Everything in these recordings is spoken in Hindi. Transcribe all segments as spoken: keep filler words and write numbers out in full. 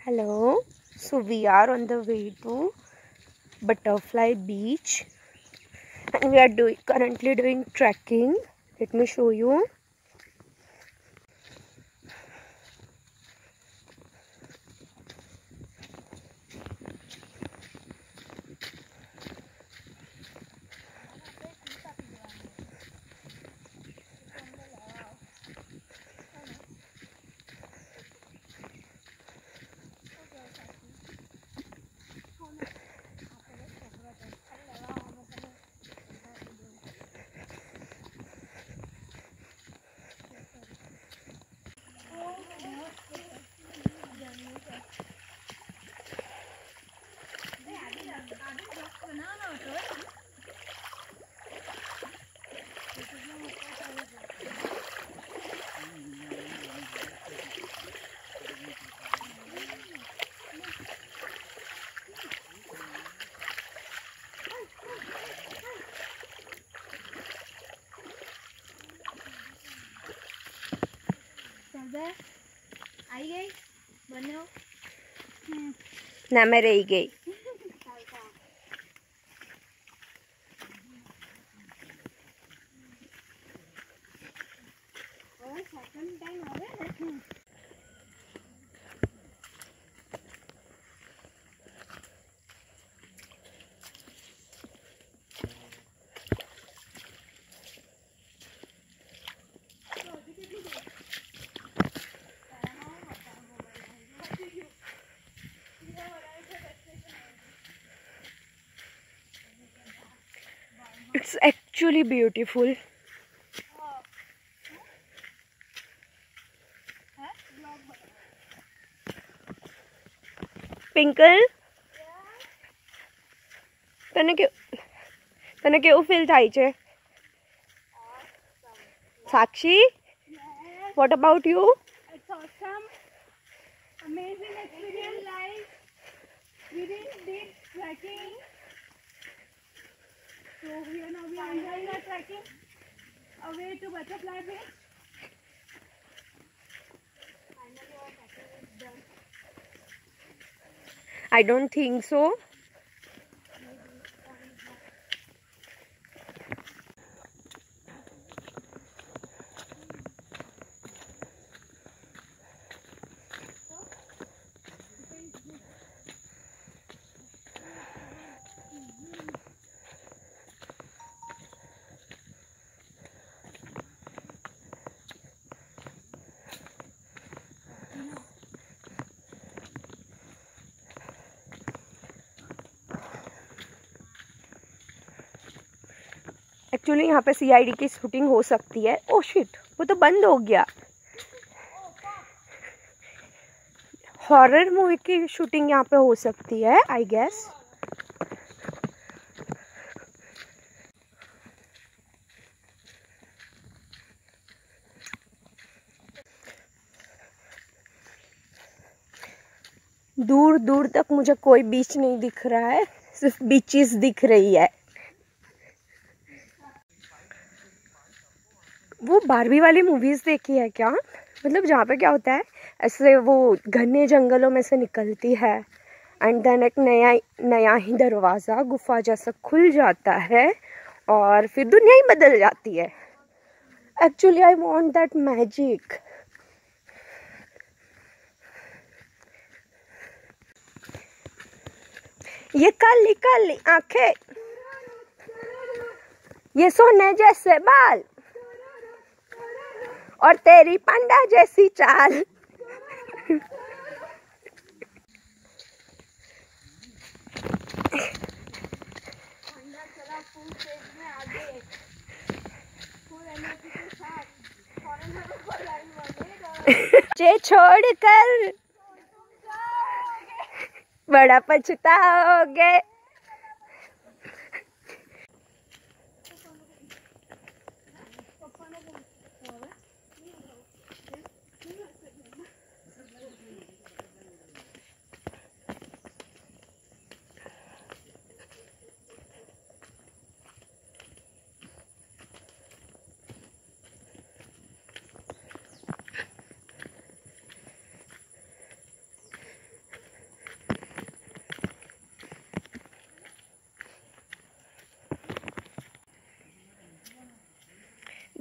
Hello, so we are on the way to Butterfly Beach and we are doing currently doing trekking. Let me show you. आई गई बनो ना मैं रह गई. और सेकंड टाइम आ गए. It's actually beautiful. Pinkle, તને કે તને કેવું ફીલ થાય છે? Sakshi, what about you? It's awesome, amazing experience. Like we did did trekking, so we are now we are enjoying our trekking away to Butterfly Beach. Finally our trekking is done. I don't think so. Actually यहाँ पे सी आई डी की शूटिंग हो सकती है. ओ शिट, वो तो बंद हो गया. हॉरर मूवी की शूटिंग यहाँ पे हो सकती है आई गेस. दूर दूर तक मुझे कोई बीच नहीं दिख रहा है, सिर्फ बीचेस दिख रही है. वो बारबी वाली मूवीज देखी है क्या? मतलब जहाँ पे क्या होता है, ऐसे वो घने जंगलों में से निकलती है एंड देन एक नया नया ही दरवाज़ा गुफा जैसा खुल जाता है और फिर दुनिया ही बदल जाती है. Actually I want that magic. ये काली काली आंखें, ये सोने जैसे बाल और तेरी पांडा जैसी चाल. जे छोड़कर बड़ा पछताओगे.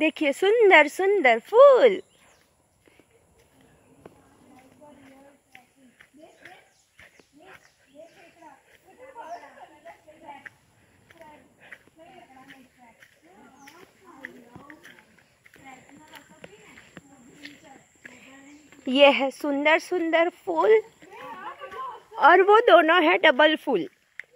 देखिए सुंदर सुंदर फूल। ये है सुंदर सुंदर फूल और वो दोनों है डबल फूल।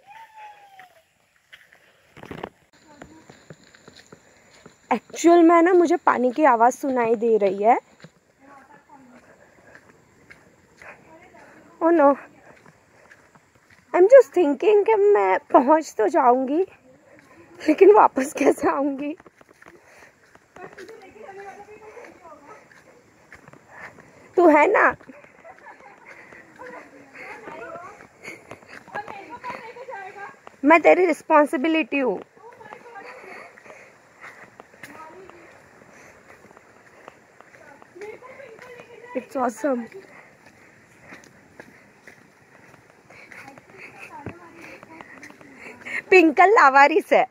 एक्चुअल में ना मुझे पानी की आवाज़ सुनाई दे रही है। Oh no, I am just thinking कि मैं पहुंच तो जाऊंगी लेकिन वापस कैसे आऊंगी। तू है ना, मैं तेरी रिस्पॉन्सिबिलिटी हूँ। It's awesome. पिंकल लावारिस है।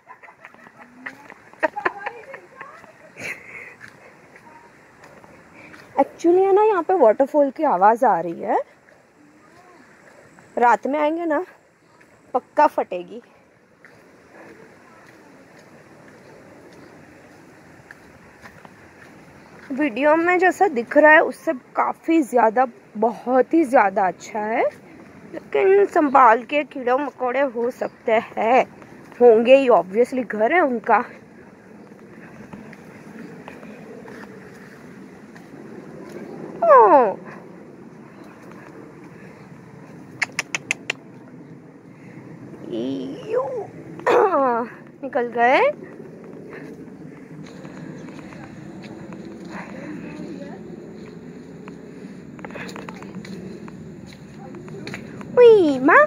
एक्चुअली है ना, यहाँ पे वाटरफॉल की आवाज़ आ रही है। रात में आएंगे ना पक्का फटेगी। वीडियो में जैसा दिख रहा है उससे काफ़ी ज़्यादा, बहुत ही ज़्यादा अच्छा है, लेकिन संभाल के कीड़े मकोड़े हो सकते हैं, होंगे ही, ऑब्वियसली घर है उनका। ओह निकल गए। उई माँ,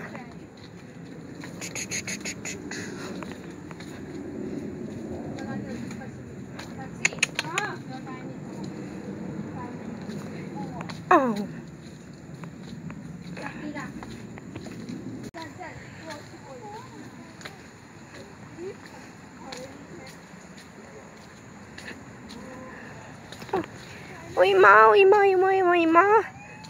ओई माँ, ओई माँ, ओई माँ, ओई माँ।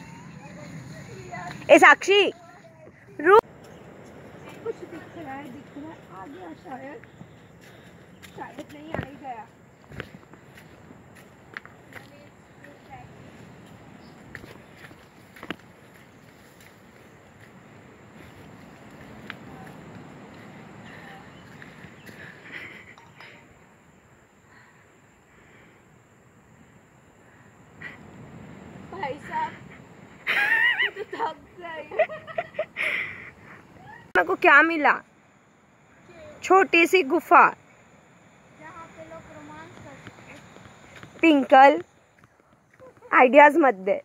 ए साक्षी रुक। कुछ दिख रहा है, दिख रहा है आ गया, शायद शायद नहीं आ ही गया। भाई साहब तो थक गई। मेरे को क्या मिला? छोटी सी गुफा, जहाँ पे लोग रोमांस कर सकते हैं। पिंकल आइडियाज मत दे।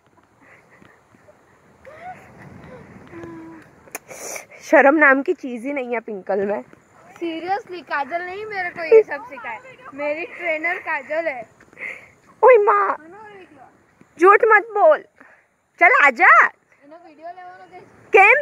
शर्म नाम की चीज ही नहीं है पिंकल में। सीरियसली काजल नहीं मेरे को ये सब सिखाए, मेरी ट्रेनर काजल है। ओए माँ, झूठ मत बोल, चल आजा। वीडियो लेवानो केम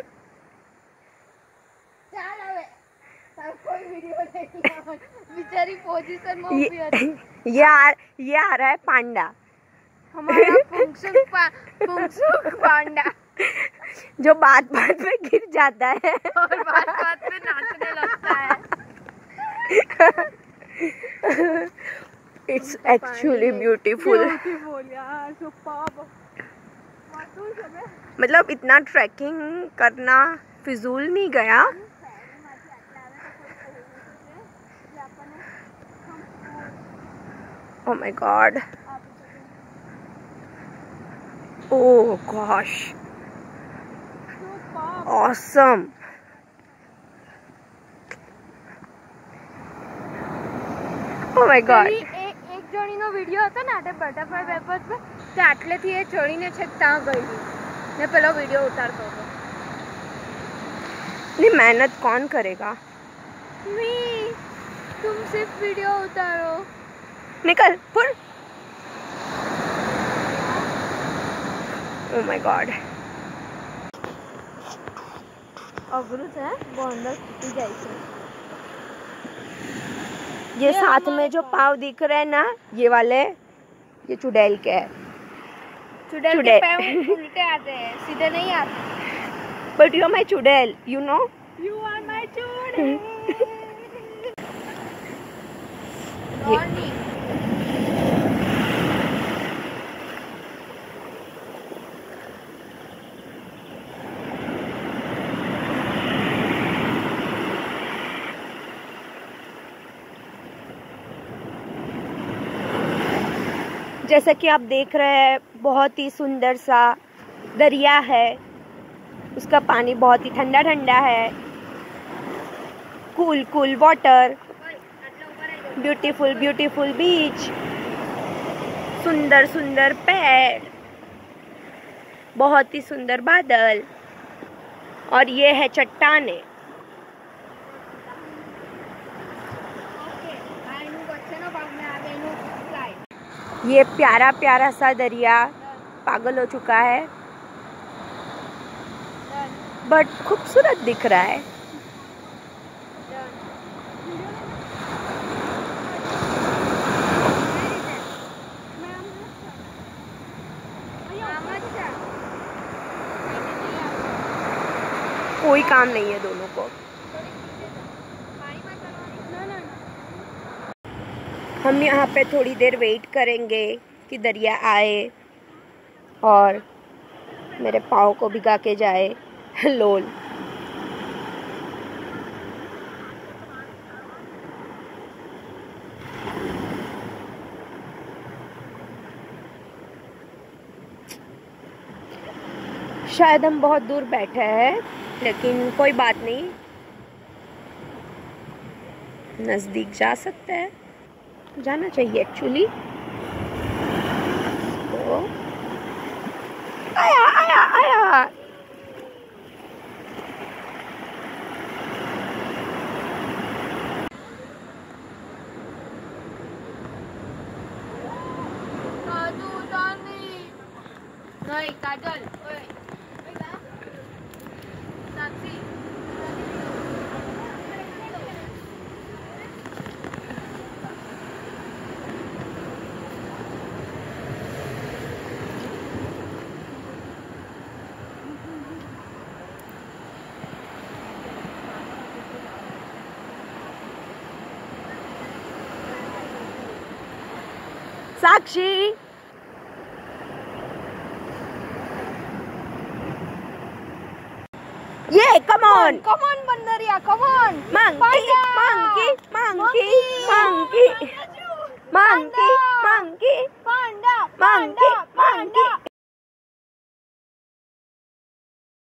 चाल હવે તાર કોઈ वीडियो नहीं, बेचारी पोजीशन में ऊभी है। यार ये आ रहा है पांडा, हमारा पुंगसुक पा, पुंगसुक पांडा जो बात बात में गिर जाता है और बात बात में नाचने लगता है। It's actually beautiful. ब्यूटीफुल यार, सुपर्ब। मतलब इतना ट्रैकिंग करना फिजूल नहीं गया। Oh my God. Oh gosh. Awesome. Oh my God. એક એક જણીનો વિડિયો હતો ને આટે બટરફ્લાય વેપર્સ પર, તે આટલેથી એ ચડીને છેક ત્યાં ગઈ ને પેલો વિડિયો ઉતારતો હતો। इतनी मेहनत कौन करेगा? नहीं, तुम सिर्फ वीडियो उतारो। निकल पुर। Oh my God. अगरू से वो अंदर छुटी जाए छे। ये साथ में जो पाव दिख रहे हैं ना, ये वाले, ये चुड़ैल के है। चुड़ैल के पैर उल्टे आते हैं, सीधे नहीं आते। बट यू आर माई चुड़ैल, you know. You are my चुड़ैल। जैसा कि आप देख रहे हैं, बहुत ही सुंदर सा दरिया है। उसका पानी बहुत ही ठंडा ठंडा है। Cool cool water, beautiful beautiful beach, सुंदर सुंदर पेड़, बहुत ही सुंदर बादल, और ये है चट्टाने। ये प्यारा प्यारा सा दरिया पागल हो चुका है, बट खूबसूरत दिख रहा है। कोई काम नहीं है दोनों को। हम यहाँ पे थोड़ी देर वेट करेंगे कि दरिया आए और मेरे पाँव को भिगा के जाए। लोल। शायद हम बहुत दूर बैठे हैं, लेकिन कोई बात नहीं, नज़दीक जा सकते हैं, जाना चाहिए एक्चुअली। तो आया आया आया। नहीं काजल, ओए साक्षी, साक्षी, ये come on, come on बंदरिया, come on, monkey, monkey, monkey, monkey.